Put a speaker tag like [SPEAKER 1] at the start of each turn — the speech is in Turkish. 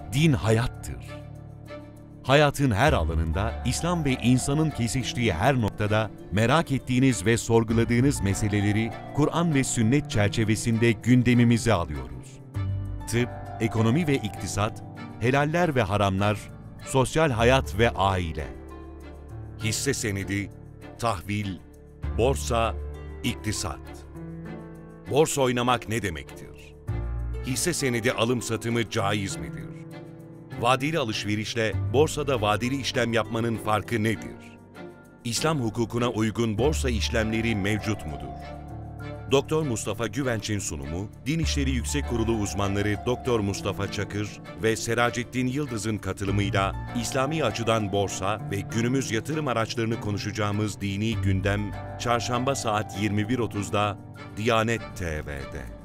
[SPEAKER 1] Din hayattır. Hayatın her alanında, İslam ve insanın kesiştiği her noktada merak ettiğiniz ve sorguladığınız meseleleri Kur'an ve sünnet çerçevesinde gündemimize alıyoruz. Tıp, ekonomi ve iktisat, helaller ve haramlar, sosyal hayat ve aile. Hisse senedi, tahvil, borsa, iktisat. Borsa oynamak ne demektir? Hisse senedi alım satımı caiz midir? Vadeli alışverişle borsada vadeli işlem yapmanın farkı nedir? İslam hukukuna uygun borsa işlemleri mevcut mudur? Doktor Mustafa Güvenç'in sunumu, Din İşleri Yüksek Kurulu uzmanları Doktor Mustafa Çakır ve Seracettin Yıldız'ın katılımıyla İslami açıdan borsa ve günümüz yatırım araçlarını konuşacağımız dini gündem, Çarşamba saat 21.30'da Diyanet TV'de.